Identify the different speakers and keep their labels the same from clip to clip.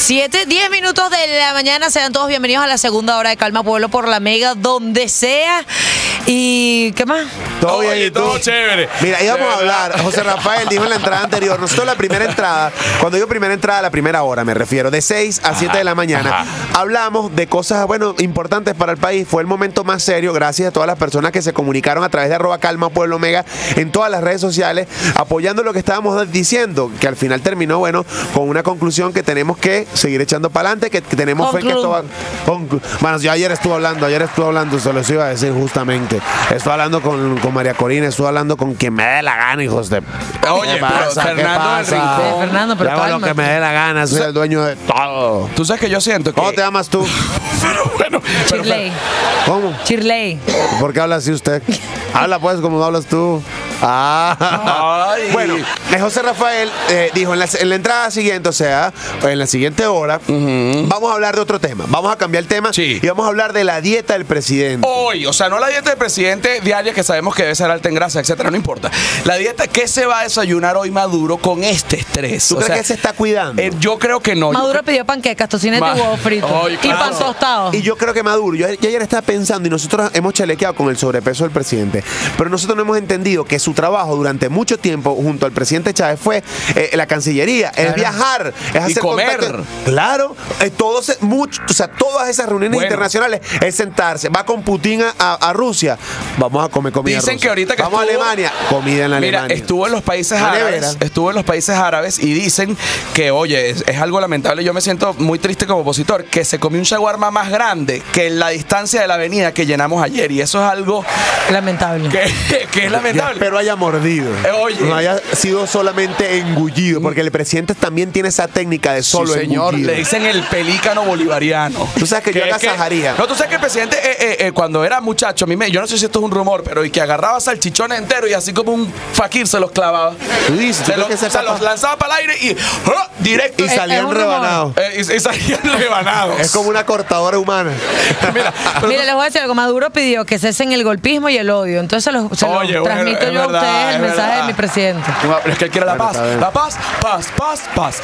Speaker 1: 7:10 de la mañana, sean todos bienvenidos a la segunda hora de Calma Pueblo por la Mega, donde sea. ¿Y qué más?
Speaker 2: Todo bien, ¿y tú?
Speaker 3: Todo chévere.
Speaker 2: Mira, íbamos a hablar, José Rafael dijo en la entrada anterior, nosotros la primera entrada, cuando digo primera entrada, la primera hora me refiero, de 6 a 7 de la mañana, hablamos de cosas, bueno, importantes para el país. Fue el momento más serio, gracias a todas las personas que se comunicaron a través de @CalmaPuebloMega en todas las redes sociales, apoyando lo que estábamos diciendo, que al final terminó, bueno, con una conclusión que tenemos que seguir echando para adelante, que tenemos fe que esto va... Bueno, yo ayer estuve hablando, se los iba a decir justamente. Estuve hablando con María Corina, estuve hablando con quien me dé la gana, hijos de...
Speaker 3: Oye, pero Fernando del Rincón.
Speaker 1: Fernando, pero
Speaker 2: yo hago lo que me dé la gana, soy el dueño de todo.
Speaker 3: Tú sabes que yo siento que...
Speaker 2: ¿Cómo te llamas tú?
Speaker 3: Pero bueno...
Speaker 1: Chirley.
Speaker 2: ¿Cómo?
Speaker 1: Chirley.
Speaker 2: ¿Por qué habla así usted? Habla pues como hablas tú.
Speaker 3: Ay.
Speaker 2: Bueno, José Rafael dijo en la entrada siguiente, o sea, en la siguiente hora, vamos a hablar de otro tema. Vamos a cambiar el tema y vamos a hablar de la dieta del presidente.
Speaker 3: Hoy, o sea, no la dieta del presidente diaria, que sabemos que debe ser alta en grasa, etcétera, no importa. La dieta que se va a desayunar hoy Maduro con este estrés.
Speaker 2: ¿Tú crees que se está cuidando?
Speaker 3: Yo creo que no.
Speaker 1: Maduro pidió panquecas, tocineta y huevo frito.
Speaker 3: Ay,
Speaker 1: Y
Speaker 3: claro.
Speaker 1: pan tostado.
Speaker 2: Y yo creo que Maduro, yo ayer estaba pensando y nosotros hemos chalequeado con el sobrepeso del presidente, pero nosotros no hemos entendido que su trabajo durante mucho tiempo junto al presidente Chávez fue la Cancillería, es viajar, es hacer
Speaker 3: comer.
Speaker 2: contacto. Claro, o sea, todas esas reuniones internacionales es sentarse. Va con Putin a Rusia, vamos a comer comida
Speaker 3: Dicen
Speaker 2: rusa.
Speaker 3: que ahorita que
Speaker 2: vamos a Alemania, comida en Alemania.
Speaker 3: Mira, estuvo en los países árabes y dicen que, oye, es algo lamentable. Yo me siento muy triste como opositor, que se comió un shawarma más grande que la distancia de la avenida que llenamos ayer, y eso es algo
Speaker 1: lamentable.
Speaker 3: que es lamentable.
Speaker 2: Pero haya mordido.
Speaker 3: Oye.
Speaker 2: No haya sido solamente engullido, porque el presidente también tiene esa técnica de solo
Speaker 3: sí, señor,
Speaker 2: engullido.
Speaker 3: le dicen el pelícano bolivariano.
Speaker 2: Tú sabes que yo agasajaría.
Speaker 3: No, tú sabes que el presidente cuando era muchacho, yo no sé si esto es un rumor, pero y que agarraba salchichones enteros y así como un fakir se los clavaba.
Speaker 2: Tú dices,
Speaker 3: Se los lanzaba para el aire y directo.
Speaker 2: Y salían rebanados.
Speaker 3: Y salían rebanados.
Speaker 2: Es como una cortadora humana.
Speaker 3: Mira,
Speaker 1: Mira, les voy a decir algo. Maduro pidió que cesen el golpismo y el odio. Entonces se los transmito yo a ustedes el mensaje de mi presidente.
Speaker 3: Es que él quiere la paz. La paz, paz.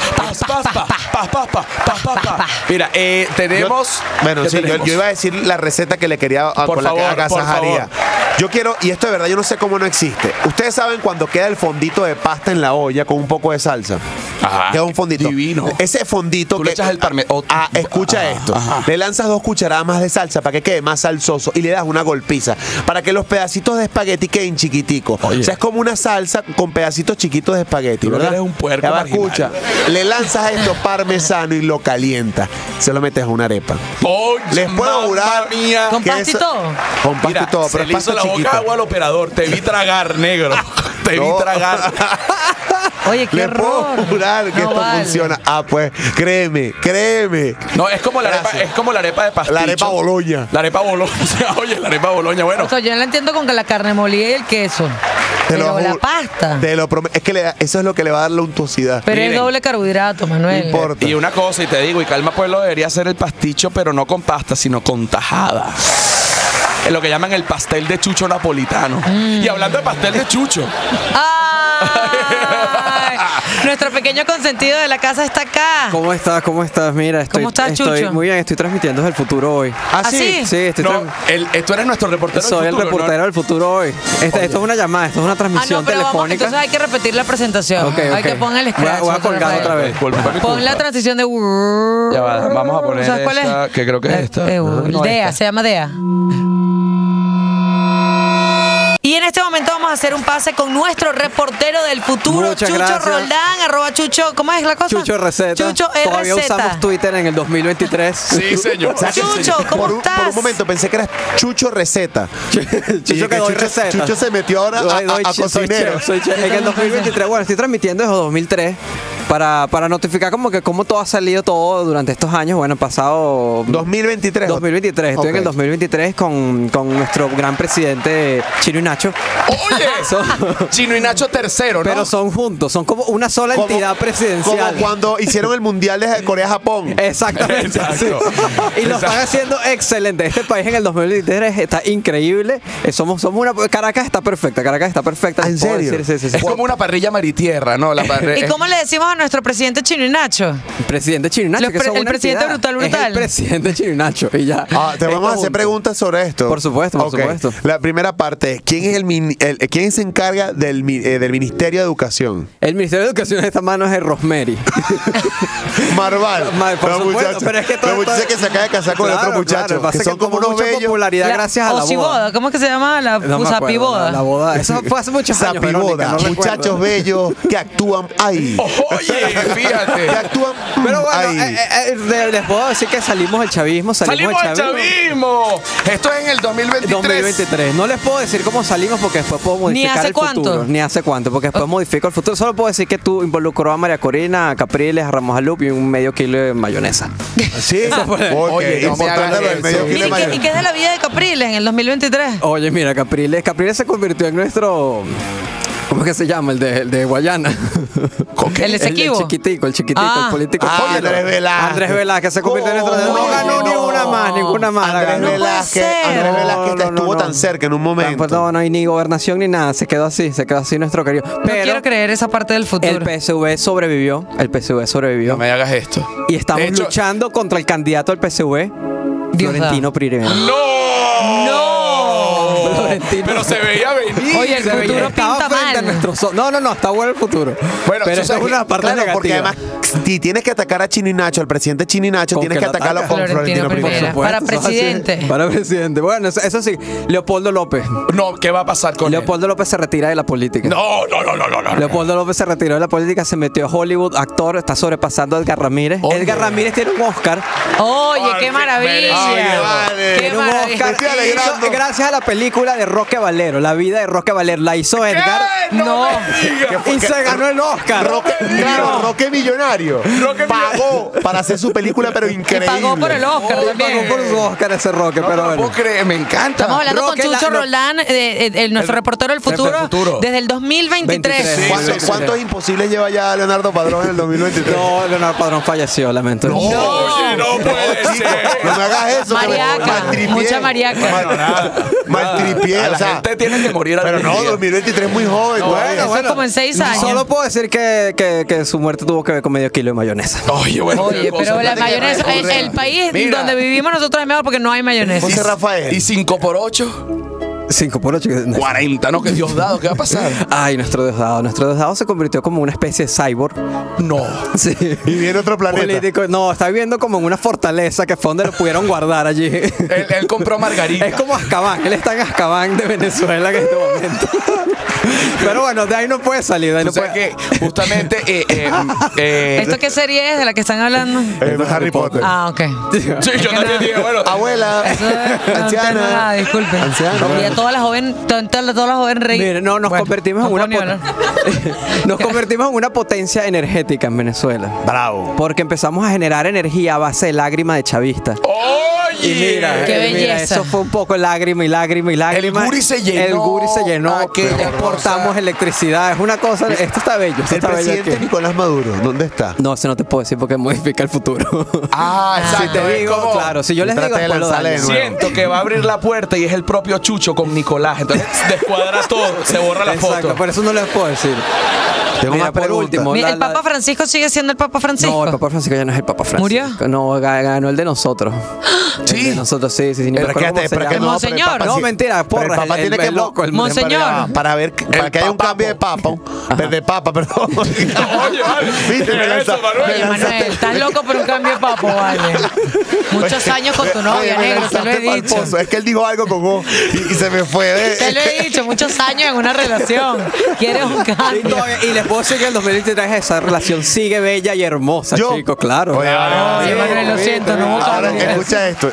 Speaker 3: Mira, tenemos...
Speaker 2: Yo iba a decir la receta que le quería con la que agasajaría. Yo quiero, y esto de verdad yo no sé cómo no existe. Ustedes saben cuando queda el fondito de pasta en la olla con un poco de salsa.
Speaker 3: Ajá.
Speaker 2: Queda un fondito.
Speaker 3: Divino.
Speaker 2: Ese fondito
Speaker 3: Tú le echas el parmesano.
Speaker 2: Escucha esto. Le lanzas 2 cucharadas más de salsa para que quede más salsoso y le das una golpiza para que los pedacitos de espagueti queden chiquiticos.
Speaker 3: Oye.
Speaker 2: O sea, es como una salsa con pedacitos chiquitos de espagueti,
Speaker 3: Tú
Speaker 2: ¿verdad?
Speaker 3: eres un puerco
Speaker 2: Ya va,
Speaker 3: marginal.
Speaker 2: escucha. Le lanzas esto parmesano y lo calientas. Se lo metes a una arepa. Les puedo jurar
Speaker 3: mía.
Speaker 1: ¿Con
Speaker 2: que
Speaker 1: pasta y todo?
Speaker 2: Con pasta
Speaker 3: Mira,
Speaker 2: y todo,
Speaker 3: se
Speaker 2: pero es
Speaker 3: le hizo
Speaker 2: pasta
Speaker 3: la boca
Speaker 2: chiquita.
Speaker 3: agua al operador. Te vi tragar, negro. Te vi
Speaker 2: No.
Speaker 3: tragar.
Speaker 1: Oye, qué
Speaker 2: Le puedo
Speaker 1: horror.
Speaker 2: jurar que
Speaker 1: No
Speaker 2: esto
Speaker 1: vale.
Speaker 2: funciona. Pues, créeme.
Speaker 3: No, es como la arepa,
Speaker 2: Gracias.
Speaker 3: es como la arepa de pasticho.
Speaker 2: La arepa Boloña.
Speaker 3: La arepa Boloña. Oye, la arepa Boloña, bueno.
Speaker 1: O sea, yo la entiendo con que la carne molida y el queso.
Speaker 2: Te lo
Speaker 1: Pero la
Speaker 2: juro.
Speaker 1: pasta.
Speaker 2: Te lo prometo. Es que eso es lo que le va a dar la untuosidad.
Speaker 1: Pero es
Speaker 3: Miren.
Speaker 1: doble carbohidrato, Manuel.
Speaker 2: No importa.
Speaker 3: Y una cosa, y te digo, y Calma Pueblo debería ser el pasticho, pero no con pasta, sino con tajada. Es lo que llaman el pastel de chucho napolitano. Y hablando de pastel de chucho.
Speaker 1: ¡Ay! Nuestro pequeño consentido de la casa está acá.
Speaker 4: ¿Cómo estás? ¿Cómo estás? Mira,
Speaker 1: ¿Cómo estás, Chucho?
Speaker 4: muy bien, estoy transmitiendo desde el futuro hoy.
Speaker 2: ¿Ah,
Speaker 1: ¿Ah,
Speaker 2: sí?
Speaker 1: sí?
Speaker 4: Sí, estoy
Speaker 3: No, tú eres nuestro reportero del
Speaker 4: soy el
Speaker 3: futuro,
Speaker 4: reportero
Speaker 3: ¿no?
Speaker 4: del futuro hoy. Esto es una llamada, esto es una transmisión
Speaker 1: pero vamos,
Speaker 4: telefónica.
Speaker 1: entonces hay que repetir la presentación.
Speaker 4: Ok,
Speaker 1: Hay
Speaker 4: ok.
Speaker 1: que poner el scratch.
Speaker 4: Voy a colgar
Speaker 1: Rafael.
Speaker 4: otra vez.
Speaker 3: Disculpa, mi
Speaker 1: Pon
Speaker 3: culpa.
Speaker 1: la transición de...
Speaker 3: Ya va, vamos a poner
Speaker 1: ¿Sabes cuál
Speaker 3: esta,
Speaker 1: es?
Speaker 3: que creo que es esta. No,
Speaker 1: DEA,
Speaker 3: esta.
Speaker 1: se llama DEA. Y en este momento vamos a hacer un pase con nuestro reportero del futuro,
Speaker 4: Muchas
Speaker 1: Chucho
Speaker 4: gracias.
Speaker 1: Roldán, @Chucho, ¿cómo es la cosa?
Speaker 4: Chucho Receta.
Speaker 1: Chucho
Speaker 4: Todavía
Speaker 1: RZ.
Speaker 4: usamos Twitter en el 2023.
Speaker 3: Sí, señor.
Speaker 1: Chucho, ¿cómo
Speaker 2: por un
Speaker 1: estás?
Speaker 2: momento pensé que era Chucho Receta.
Speaker 4: Chucho que doy receta.
Speaker 2: Chucho se metió ahora a
Speaker 4: Soy
Speaker 2: cocinero.
Speaker 4: chef, soy chef. En el 2023, bueno, estoy transmitiendo desde 2003 para notificar como que cómo todo ha salido todo durante estos años. Bueno, pasado
Speaker 2: 2023.
Speaker 4: 2023. Estoy en el
Speaker 2: Ok.
Speaker 4: 2023 con nuestro gran presidente Chino Iñaki. Nacho.
Speaker 3: Oye, Chino y Nacho tercero, ¿no?
Speaker 4: Pero son juntos, son como una sola
Speaker 2: Como-
Speaker 4: entidad presidencial.
Speaker 2: Como cuando hicieron el mundial de Corea-Japón.
Speaker 4: Exactamente.
Speaker 3: Exacto.
Speaker 4: Sí. Y lo están haciendo excelente. Este país en el 2023 está increíble. Somos una. Caracas está perfecta. Caracas está perfecta.
Speaker 2: ¿En
Speaker 4: Puedo
Speaker 2: serio?
Speaker 4: decir, sí.
Speaker 3: Es como una parrilla maritierra, ¿no?
Speaker 1: ¿Y cómo le decimos a nuestro presidente Chino y Nacho?
Speaker 4: El presidente Chino y Nacho.
Speaker 1: Los
Speaker 4: que
Speaker 1: pre-
Speaker 4: son
Speaker 1: el
Speaker 4: una
Speaker 1: presidente
Speaker 4: entidad.
Speaker 1: brutal.
Speaker 4: Es el presidente Chino y Nacho. Y ya.
Speaker 2: Te vamos a hacer
Speaker 4: Juntos.
Speaker 2: preguntas sobre esto.
Speaker 4: Por supuesto, por
Speaker 2: Ok.
Speaker 4: supuesto.
Speaker 2: La primera parte, ¿quién es quién se encarga del Ministerio de Educación?
Speaker 4: El Ministerio de Educación de esta mano es el Rosemary.
Speaker 2: Marval.
Speaker 4: Por
Speaker 2: Los
Speaker 4: supuesto,
Speaker 2: muchachos,
Speaker 4: pero es que todo
Speaker 2: los muchachos
Speaker 4: esto-
Speaker 2: que se acaba de casar con
Speaker 4: Claro,
Speaker 2: otro muchacho.
Speaker 4: claro, pasa
Speaker 2: que son
Speaker 4: que
Speaker 2: como
Speaker 4: tuvo
Speaker 2: unos
Speaker 4: mucha
Speaker 2: bellos.
Speaker 4: popularidad gracias a la boda.
Speaker 1: Osiboda, ¿cómo es que se llama? La
Speaker 4: No me acuerdo,
Speaker 1: Usapiboda.
Speaker 4: la boda. Eso fue hace muchos años. Verónica,
Speaker 2: Sapiboda,
Speaker 4: no recuerdo.
Speaker 2: muchachos bellos que actúan ahí.
Speaker 3: Oye, fíjate.
Speaker 2: Que actúan
Speaker 4: Pero bueno,
Speaker 2: ahí.
Speaker 4: les puedo decir que salimos del chavismo.
Speaker 3: ¡Salimos del chavismo! Esto es en el 2023.
Speaker 4: 2023. No les puedo decir cómo salimos porque después puedo modificar
Speaker 1: hace
Speaker 4: el
Speaker 1: cuánto.
Speaker 4: futuro. Ni hace cuánto, porque después modifico el futuro. Solo puedo decir que tú involucró a María Corina, a Capriles, a Ramos Alup y un medio kilo de mayonesa.
Speaker 2: Sí.
Speaker 3: Oye, no me
Speaker 2: importante
Speaker 3: hagas
Speaker 2: lo del medio
Speaker 3: eso.
Speaker 2: kilo de
Speaker 1: ¿Y
Speaker 2: mayonesa.
Speaker 1: qué es de la vida de Capriles en el 2023?
Speaker 4: Oye, mira, Capriles se convirtió en nuestro... ¿Cómo es que se llama? El de Guayana.
Speaker 1: ¿El Esequibo?
Speaker 4: El chiquitico,
Speaker 1: Ah.
Speaker 4: el político.
Speaker 2: Ah,
Speaker 4: Oye,
Speaker 2: Andrés Velázquez.
Speaker 4: Andrés Velázquez se convirtió en nuestro... No
Speaker 2: Oye,
Speaker 4: ganó
Speaker 2: no.
Speaker 4: ninguna más. la
Speaker 2: Andrés
Speaker 4: ganó.
Speaker 2: Velázquez,
Speaker 1: ser.
Speaker 2: Andrés Velázquez
Speaker 4: No, no,
Speaker 2: estuvo
Speaker 4: no.
Speaker 2: tan cerca en un momento.
Speaker 4: Pues no hay ni gobernación ni nada. Se quedó así nuestro querido.
Speaker 1: No
Speaker 4: Pero
Speaker 1: quiero creer esa parte del futuro.
Speaker 4: el PSV sobrevivió.
Speaker 3: No me hagas esto.
Speaker 4: Y estamos
Speaker 3: De hecho-
Speaker 4: luchando contra el candidato del PSV,
Speaker 1: Dios
Speaker 4: Florentino Prirena.
Speaker 3: ¡No!
Speaker 4: Florentino.
Speaker 3: Pero se veía venir.
Speaker 1: Oye, el
Speaker 4: Se veía-
Speaker 1: futuro
Speaker 4: estaba
Speaker 1: pinta
Speaker 4: frente a
Speaker 1: mal.
Speaker 4: nuestro no, está bueno el futuro.
Speaker 3: Bueno,
Speaker 4: pero
Speaker 3: tú
Speaker 4: esa es
Speaker 3: sabes
Speaker 4: una
Speaker 3: que-
Speaker 4: parte
Speaker 2: Claro,
Speaker 4: negativa.
Speaker 2: porque además, si tienes que atacar a Chino y Nacho, al presidente Chino y Nacho,
Speaker 4: ¿Con
Speaker 2: tienes
Speaker 4: qué
Speaker 2: que
Speaker 4: lo
Speaker 2: atacarlo
Speaker 4: atacas?
Speaker 2: con
Speaker 1: Florentino
Speaker 2: Florentino
Speaker 1: Prirena.
Speaker 2: Prirena.
Speaker 1: Para
Speaker 4: Eso es así.
Speaker 1: presidente.
Speaker 4: Para presidente. Bueno, eso sí, Leopoldo López.
Speaker 3: No, ¿qué va a pasar con él?
Speaker 4: Leopoldo López se retira de la política.
Speaker 3: No.
Speaker 4: Leopoldo López se retiró de la política, se metió a Hollywood, actor, está sobrepasando a Edgar Ramírez.
Speaker 3: Oye.
Speaker 4: Edgar Ramírez tiene un Oscar.
Speaker 1: Oye,
Speaker 3: Ay,
Speaker 1: qué
Speaker 3: qué
Speaker 1: maravilla.
Speaker 2: Oye, vale.
Speaker 1: Qué
Speaker 4: Tiene un
Speaker 1: maravilla.
Speaker 4: Oscar.
Speaker 2: estoy alegrando.
Speaker 4: Hizo- gracias a la película de Roque Valero, la vida de Roque Valero, la hizo Edgar.
Speaker 1: No.
Speaker 4: Y se ganó el Oscar.
Speaker 2: Claro, Roque Millonario pagó para hacer su película, pero
Speaker 1: Y
Speaker 2: increíble.
Speaker 1: pagó por el Oscar
Speaker 4: Pagó
Speaker 1: también.
Speaker 4: por su Oscar ese Roque,
Speaker 3: No,
Speaker 4: pero
Speaker 3: no lo
Speaker 4: bueno.
Speaker 3: puedo creer, me encanta.
Speaker 1: Estamos hablando
Speaker 4: Roque,
Speaker 1: con Chucho
Speaker 4: lo-
Speaker 1: Roldán, nuestro reportero del futuro, desde el 2023.
Speaker 4: 23.
Speaker 2: ¿Cuántos
Speaker 3: Sí.
Speaker 2: ¿Cuántos imposibles lleva ya Leonardo Padrón en el 2023?
Speaker 4: No, Leonardo Padrón falleció, lamento.
Speaker 3: Oye, no puede ser.
Speaker 2: No me hagas eso. que me
Speaker 1: Mariaca,
Speaker 2: maltripié.
Speaker 1: mucha mariaca.
Speaker 2: Maltripié,
Speaker 3: A
Speaker 2: o
Speaker 3: la
Speaker 2: sea.
Speaker 3: gente tiene que morir
Speaker 2: Pero
Speaker 3: algún
Speaker 2: no,
Speaker 3: día.
Speaker 2: 2023 es muy joven todavía.
Speaker 1: Eso es como en 6 años.
Speaker 4: Solo puedo decir que su muerte tuvo que ver con medio kilo de mayonesa.
Speaker 3: Oye, bueno.
Speaker 1: Oye,
Speaker 3: qué cosa.
Speaker 1: pero la
Speaker 2: Fíjate que
Speaker 1: mayonesa,
Speaker 2: recordé.
Speaker 1: el país
Speaker 3: Mira.
Speaker 1: donde vivimos nosotros es mejor porque no hay mayonesa.
Speaker 2: José Rafael.
Speaker 3: ¿Y 5 por 8?
Speaker 4: 5 por 8.
Speaker 3: 40, ¿no? Que Diosdado, ¿qué va a pasar?
Speaker 4: Ay, nuestro Diosdado se convirtió como una especie de cyborg.
Speaker 3: No.
Speaker 4: Sí.
Speaker 2: Y viene otro planeta.
Speaker 4: Político. No, está viviendo como en una fortaleza que fue donde lo pudieron guardar allí.
Speaker 3: Él compró margarita.
Speaker 4: Es como Azkaban. Él está en Azkaban de Venezuela en este momento. Pero bueno, de ahí no puede salir. De ahí
Speaker 3: Tú
Speaker 4: no
Speaker 3: sabes
Speaker 4: puede...
Speaker 3: que justamente
Speaker 1: ¿Esto qué serie es de la que están hablando?
Speaker 2: Harry Potter.
Speaker 1: Ah, ok.
Speaker 3: Sí, yo también dije, bueno.
Speaker 2: Abuela.
Speaker 1: Eso no entiendo nada, disculpen.
Speaker 2: Anciana.
Speaker 1: Y a toda la joven reír.
Speaker 4: Mire, no, nos
Speaker 1: Bueno,
Speaker 4: convertimos
Speaker 1: no
Speaker 4: en una
Speaker 1: puedo ni hablar.
Speaker 4: nos convertimos en una potencia energética en Venezuela.
Speaker 2: Bravo.
Speaker 4: Porque empezamos a generar energía a base de lágrimas de chavistas.
Speaker 3: Oye.
Speaker 4: Y mira,
Speaker 1: Qué
Speaker 4: mira,
Speaker 1: belleza.
Speaker 4: eso fue un poco lágrima y lágrima y lágrima.
Speaker 3: El Guri se llenó.
Speaker 4: El Guri se llenó.
Speaker 3: Aquella
Speaker 4: Exportamos
Speaker 3: cosa.
Speaker 4: electricidad. Es una cosa. Esto está bello. Esto
Speaker 2: El
Speaker 4: está bello
Speaker 2: presidente
Speaker 4: aquí.
Speaker 2: Nicolás Maduro, ¿dónde está?
Speaker 4: No, eso no te puedo decir porque modifica el futuro.
Speaker 3: Ah,
Speaker 4: Si
Speaker 3: exacto.
Speaker 4: te
Speaker 3: es
Speaker 4: digo,
Speaker 3: como-
Speaker 4: claro, si yo les
Speaker 2: Trata
Speaker 4: digo,
Speaker 2: de
Speaker 4: después lo
Speaker 2: lanzarle
Speaker 4: daño.
Speaker 2: de nuevo.
Speaker 3: Siento que va a abrir la puerta y es el propio Chucho con Nicolás. Entonces descuadra todo, se borra la
Speaker 4: Exacto,
Speaker 3: foto.
Speaker 4: por eso no les puedo decir.
Speaker 2: Tengo
Speaker 4: Mira,
Speaker 2: más
Speaker 4: por
Speaker 2: preguntas.
Speaker 4: último,
Speaker 1: Mira,
Speaker 4: la-
Speaker 1: ¿el Papa Francisco sigue siendo el Papa Francisco?
Speaker 4: No, el Papa Francisco ya no es el Papa Francisco.
Speaker 1: ¿Murió?
Speaker 4: No, ganó el de nosotros.
Speaker 3: Sí.
Speaker 4: El de nosotros, sí. Ni me
Speaker 2: Pero
Speaker 4: acuerdo cómo se
Speaker 2: pero
Speaker 4: llama.
Speaker 2: no,
Speaker 1: Monseñor.
Speaker 2: pero el Papa
Speaker 4: No,
Speaker 2: sí-
Speaker 4: mentira,
Speaker 2: pero el
Speaker 4: porra,
Speaker 2: Papa
Speaker 4: el-
Speaker 2: tiene
Speaker 4: el
Speaker 2: que
Speaker 4: loco, el
Speaker 1: Monseñor.
Speaker 2: para que haya un cambio de papa, de papa, perdón.
Speaker 3: Oye, vale.
Speaker 2: Viste, me
Speaker 3: ¿Qué es
Speaker 2: lanza-
Speaker 3: eso, Manuel?
Speaker 2: me
Speaker 1: Oye,
Speaker 2: lanzaste-
Speaker 1: Manuel, estás loco por un cambio de papo, vale. Muchos años con tu novia,
Speaker 2: Oye, me
Speaker 1: negro, te lo he
Speaker 2: lanzaste pa'l
Speaker 1: dicho.
Speaker 2: pozo. Es que él dijo algo con O y se me fue.
Speaker 1: Te lo he dicho, muchos años en una relación. Quieres un
Speaker 4: Y,
Speaker 1: cambio.
Speaker 4: todavía- y les puedo decir que en el 2023 esa relación sigue bella y hermosa,
Speaker 2: Yo.
Speaker 4: chicos, claro.
Speaker 2: Oye, vale,
Speaker 1: Oye, Manuel, lo siento, no hubo
Speaker 2: Ahora,
Speaker 1: cambio.
Speaker 2: escucha esto.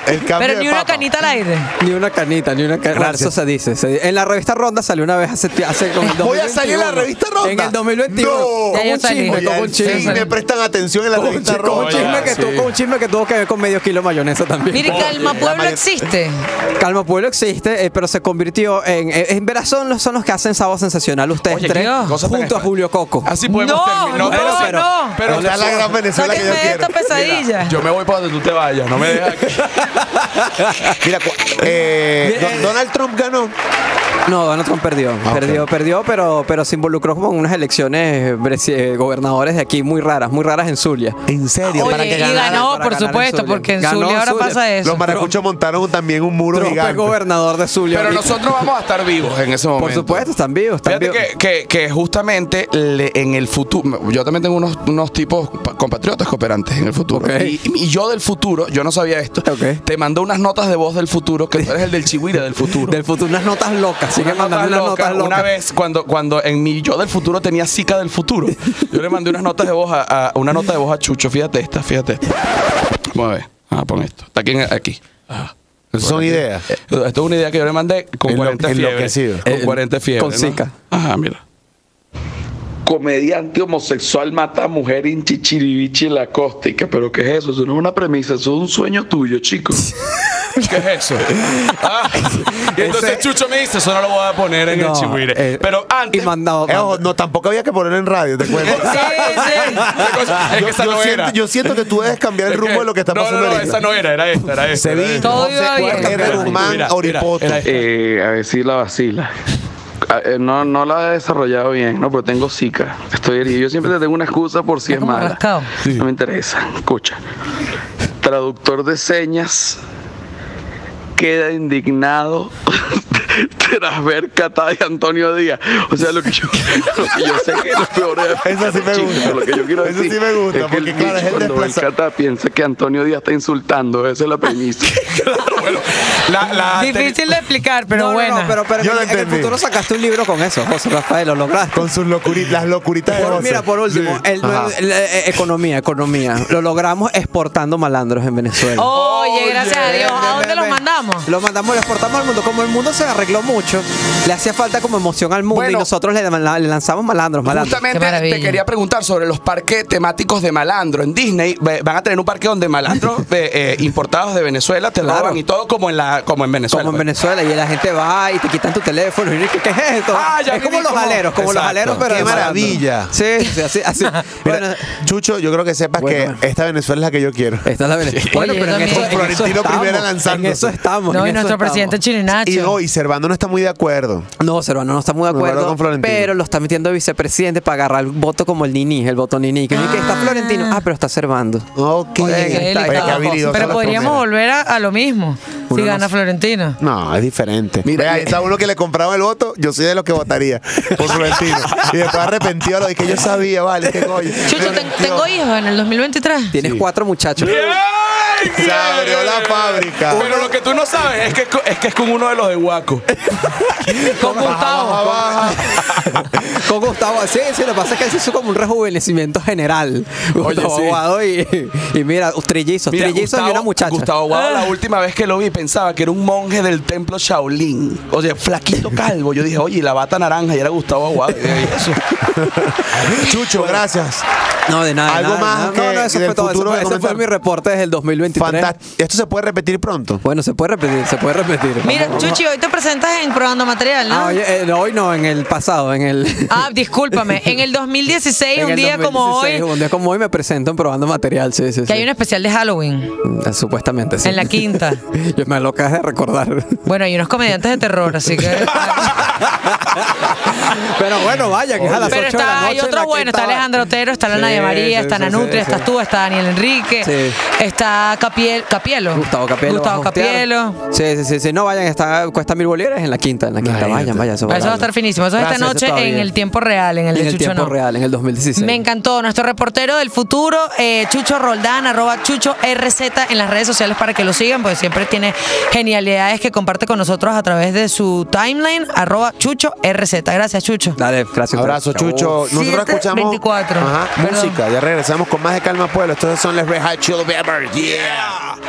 Speaker 2: El cambio
Speaker 1: Pero
Speaker 2: de
Speaker 1: ni una
Speaker 2: papa.
Speaker 1: canita al aire.
Speaker 4: Ni una canita.
Speaker 2: Gracias.
Speaker 4: Eso se dice. En la revista Ronda salió una vez hace como el 2021.
Speaker 2: Voy a salir en la revista Ronda.
Speaker 4: En el 2021.
Speaker 2: No.
Speaker 4: Como
Speaker 1: Ya yo
Speaker 4: un
Speaker 1: salí.
Speaker 4: chisme,
Speaker 2: Oye,
Speaker 4: como un
Speaker 2: al fin
Speaker 4: chisme.
Speaker 2: me prestan atención en la revista
Speaker 4: Como un
Speaker 2: Ronda.
Speaker 4: chisme que tuvo, como un chisme que tuvo que ver con medio kilo de mayonesa también.
Speaker 1: Mire, Calma Pueblo existe.
Speaker 4: Calma Pueblo existe, pero se convirtió en veras son los que hacen Sábado Sensacional ustedes
Speaker 3: Oye,
Speaker 4: tres
Speaker 1: Dios.
Speaker 3: Cosa tan
Speaker 4: junto a
Speaker 3: extraña.
Speaker 4: Julio Coco.
Speaker 3: Así podemos
Speaker 1: No,
Speaker 3: terminar.
Speaker 1: no,
Speaker 3: pero-
Speaker 1: no.
Speaker 3: pero
Speaker 2: Esta es la gran Venezuela que yo
Speaker 1: Sáquenme de esta
Speaker 2: quiero.
Speaker 1: pesadilla.
Speaker 3: yo me voy para donde tú te vayas, no me dejes aquí.
Speaker 2: Mira, Donald Trump ganó.
Speaker 4: No, Donald Trump perdió.
Speaker 2: Ah,
Speaker 4: Perdió, pero se involucró como en unas elecciones gobernadores de aquí muy raras en Zulia.
Speaker 2: En serio, para que
Speaker 1: Oye, y
Speaker 2: ganara.
Speaker 1: ganó,
Speaker 4: para
Speaker 1: por
Speaker 4: ganar en
Speaker 1: supuesto,
Speaker 4: Zulia.
Speaker 1: porque en
Speaker 4: Ganó
Speaker 1: Zulia ahora
Speaker 4: Zulia.
Speaker 1: pasa eso.
Speaker 2: Los maracuchos montaron también un muro
Speaker 4: Trump es
Speaker 2: gigante.
Speaker 4: gobernador de Zulia.
Speaker 3: Pero
Speaker 4: ahorita.
Speaker 3: nosotros vamos a estar vivos en ese momento.
Speaker 4: Por supuesto, están vivos.
Speaker 3: Fíjate que justamente en el futuro, yo también tengo unos tipos compatriotas cooperantes en el futuro.
Speaker 4: Ok.
Speaker 3: Y yo del futuro, yo no sabía esto,
Speaker 4: Ok.
Speaker 3: te mando unas notas de voz del futuro, que tú eres el del chihuire del futuro.
Speaker 4: Del futuro, unas notas locas. Sigue
Speaker 3: Unas
Speaker 4: mandando unas notas locas.
Speaker 3: Una vez, cuando en mi yo del futuro tenía Zika del futuro, yo le mandé unas notas de voz una nota de voz a Chucho. Fíjate esta. Vamos a ver. Pon esto. Está aquí. Ajá.
Speaker 2: Son ideas.
Speaker 3: Esto es una idea que yo le mandé con 40 fiebres.
Speaker 2: Enloquecido.
Speaker 3: Con 40 fiebres.
Speaker 4: Con
Speaker 3: ¿no?
Speaker 4: Zika.
Speaker 3: Ajá, mira.
Speaker 5: Comediante homosexual mata a mujer en Chichirivichi la Cóstica. ¿Pero qué es eso? Eso no es una premisa, eso es un sueño tuyo, chico.
Speaker 3: ¿Qué es eso? Y entonces Chucho me dice, eso no lo voy a poner en el chihuire. Pero antes...
Speaker 4: Y mandado.
Speaker 2: Ojo, no, tampoco había que ponerlo en radio, te cuento.
Speaker 1: Sí, sí.
Speaker 3: Es que esa no era.
Speaker 2: Yo siento que tú debes cambiar el
Speaker 3: Es
Speaker 2: rumbo de lo que está pasando
Speaker 3: No,
Speaker 2: ahorita.
Speaker 3: esa no era esta.
Speaker 2: Se vino.
Speaker 1: Todo iba bien.
Speaker 2: R. Guzmán,
Speaker 3: Mira,
Speaker 2: Oripoto.
Speaker 3: mira.
Speaker 5: A ver si la vacila. No la he desarrollado bien, no, pero tengo Zika. Estoy herido. Yo siempre te tengo una excusa por si es
Speaker 1: como
Speaker 5: mala.
Speaker 1: rascado.
Speaker 5: No me interesa. Escucha. Traductor de señas queda indignado tras ver Cata y Antonio Díaz. O sea, lo que yo sé que lo peor es...
Speaker 2: Eso sí me
Speaker 5: Chicos,
Speaker 2: gusta.
Speaker 5: lo que yo quiero
Speaker 2: Eso
Speaker 5: decir
Speaker 2: sí me gusta,
Speaker 5: es que
Speaker 2: porque
Speaker 5: el
Speaker 2: claro, es el
Speaker 5: cuando ve
Speaker 2: desplaza-
Speaker 5: Cata piensa que Antonio Díaz está insultando. Esa es la premisa.
Speaker 3: Bueno,
Speaker 1: Difícil de explicar, pero
Speaker 4: No,
Speaker 1: buena.
Speaker 4: pero
Speaker 2: Yo lo
Speaker 4: en el
Speaker 2: entendí.
Speaker 4: futuro sacaste un libro con eso, José Rafael, lo lograste.
Speaker 2: Con sus locuritas, las locuritas de José.
Speaker 4: Mira, por último,
Speaker 2: Sí. Ajá.
Speaker 4: economía. Lo logramos exportando malandros en Venezuela.
Speaker 1: Oye, gracias a Dios. ¿A dónde los mandamos?
Speaker 4: Lo mandamos, lo exportamos al mundo. Como el mundo se arregló mucho, le hacía falta como emoción al mundo
Speaker 3: Bueno.
Speaker 4: y nosotros le lanzamos malandros.
Speaker 1: Qué
Speaker 3: Justamente
Speaker 1: maravilla.
Speaker 3: te quería preguntar sobre los parques temáticos de malandro. En Disney van a tener un parque donde malandros importados de Venezuela te
Speaker 4: Claro.
Speaker 3: roban y todo como en Venezuela.
Speaker 4: Como en
Speaker 3: pues.
Speaker 4: Venezuela, y la gente va y te quitan tu teléfono y dices, ¿qué es esto?
Speaker 3: Ya
Speaker 4: es como
Speaker 3: vi
Speaker 4: los
Speaker 3: cómo-
Speaker 4: aleros, como los
Speaker 3: Exacto.
Speaker 4: aleros, pero
Speaker 2: ¡Qué
Speaker 4: de malandro.
Speaker 2: maravilla!
Speaker 4: Sí, así.
Speaker 2: Mira,
Speaker 4: Bueno,
Speaker 2: Chucho, yo creo que sepas
Speaker 4: Bueno.
Speaker 2: que esta Venezuela es la que yo quiero.
Speaker 4: esta es la Venezuela. Bueno,
Speaker 1: Oye,
Speaker 4: pero
Speaker 1: yo
Speaker 4: en eso,
Speaker 1: también.
Speaker 4: en eso
Speaker 2: Florentino
Speaker 4: estamos.
Speaker 2: Primera lanzándose.
Speaker 4: En eso estamos.
Speaker 1: No,
Speaker 4: en
Speaker 1: y
Speaker 4: eso
Speaker 1: nuestro
Speaker 4: estamos.
Speaker 1: presidente Chirinacho.
Speaker 2: Y no, y Servando no está muy de acuerdo.
Speaker 4: No, Servando no está muy de
Speaker 2: Me acuerdo
Speaker 4: acuerdo,
Speaker 2: con Florentino.
Speaker 4: pero lo está metiendo de vicepresidente para agarrar el voto como el Nini, el voto Nini. Que está Florentino. Pero está Servando.
Speaker 2: Ok.
Speaker 4: Oye,
Speaker 1: Qué
Speaker 4: Oye,
Speaker 2: Oye,
Speaker 1: delicado.
Speaker 2: qué habilidosa
Speaker 1: Pero
Speaker 2: la
Speaker 1: podríamos
Speaker 2: primera.
Speaker 1: volver a lo mismo si
Speaker 4: Uno
Speaker 1: gana
Speaker 4: no-
Speaker 1: Florentino.
Speaker 2: No, es diferente.
Speaker 3: Mira,
Speaker 2: Mira, ahí está uno que le compraba el voto. Yo soy de los que votaría por Florentino. Y después arrepentido lo de que yo sabía, vale, qué coño.
Speaker 1: Chucho, tengo hijos en el 2023.
Speaker 4: Tienes 4 muchachos.
Speaker 2: Se abrió la fábrica.
Speaker 3: Pero lo que tú no sabes es que es con uno de los de Guaco.
Speaker 1: Con Gustavo.
Speaker 4: Con Gustavo. Sí, lo que pasa es que él se hizo como un rejuvenecimiento general. Gustavo
Speaker 3: sí.
Speaker 4: Aguado y mira, trillizos
Speaker 3: Mira,
Speaker 4: y una muchacha.
Speaker 3: Gustavo Aguado, la última vez que lo vi pensaba que era un monje del templo Shaolin. O sea, flaquito calvo. Yo dije, oye, y la bata naranja, y era Gustavo Aguado. Y eso.
Speaker 2: Chucho, gracias.
Speaker 4: No, de nada.
Speaker 2: Algo
Speaker 4: de nada,
Speaker 2: más
Speaker 4: no,
Speaker 2: que
Speaker 4: no, eso
Speaker 2: del
Speaker 4: fue todo.
Speaker 2: futuro de
Speaker 4: Ese fue
Speaker 2: comentar.
Speaker 4: mi reporte desde el 2023.
Speaker 2: Fantástico. ¿Esto se puede repetir pronto?
Speaker 4: Bueno, se puede repetir.
Speaker 1: Mira,
Speaker 4: Vamos.
Speaker 1: Chuchi, hoy te presentas en Probando Material, ¿no?
Speaker 4: Oye, hoy no, en el pasado, en el...
Speaker 1: Discúlpame. En el 2016,
Speaker 4: en
Speaker 1: un
Speaker 4: el
Speaker 1: día como
Speaker 4: 2016,
Speaker 1: hoy,
Speaker 4: un día como hoy me presento en Probando Material, sí.
Speaker 1: que hay un especial de Halloween
Speaker 4: Supuestamente, sí.
Speaker 1: en la quinta.
Speaker 4: Yo me lo acabas de recordar.
Speaker 1: Bueno, hay unos comediantes de terror, así que.
Speaker 4: Pero bueno, vaya, que es a las
Speaker 1: Pero
Speaker 4: 8 de la noche.
Speaker 1: hay otros
Speaker 4: en la
Speaker 1: buenos. Está
Speaker 4: quinta-
Speaker 1: Alejandro Otero, está la
Speaker 4: Sí,
Speaker 1: Nadia María,
Speaker 4: sí,
Speaker 1: está
Speaker 4: sí,
Speaker 1: Nanutria,
Speaker 4: sí,
Speaker 1: estás
Speaker 4: sí.
Speaker 1: tú, está Daniel Enrique,
Speaker 4: Sí.
Speaker 1: está Capielo.
Speaker 4: Gustavo Capielo.
Speaker 1: Gustavo
Speaker 4: va a hostear.
Speaker 1: Capielo.
Speaker 4: Sí. No, vayan, cuesta 1000 bolívares en la quinta. Vayan.
Speaker 1: Eso va a estar finísimo. Eso es esta
Speaker 4: Gracias,
Speaker 1: noche
Speaker 4: eso está
Speaker 1: en
Speaker 4: bien.
Speaker 1: el tiempo real, en el
Speaker 4: En
Speaker 1: de
Speaker 4: el
Speaker 1: Chucho
Speaker 4: tiempo
Speaker 1: No.
Speaker 4: real, en el 2016.
Speaker 1: Me encantó. Nuestro reportero del futuro, Chucho Roldán, @ChuchoRZ en las redes sociales para que lo sigan, porque siempre tiene genialidades que comparte con nosotros a través de su timeline, @ChuchoRZ. Gracias, Chucho.
Speaker 4: Dale, gracias.
Speaker 2: Abrazo, Chucho. Nosotros escuchamos
Speaker 1: 7:24.
Speaker 2: Ajá,
Speaker 1: Perdón.
Speaker 2: música. Ya regresamos con más de Calma Pueblo. Estos son Les Red Hot Chili Peppers. Yeah.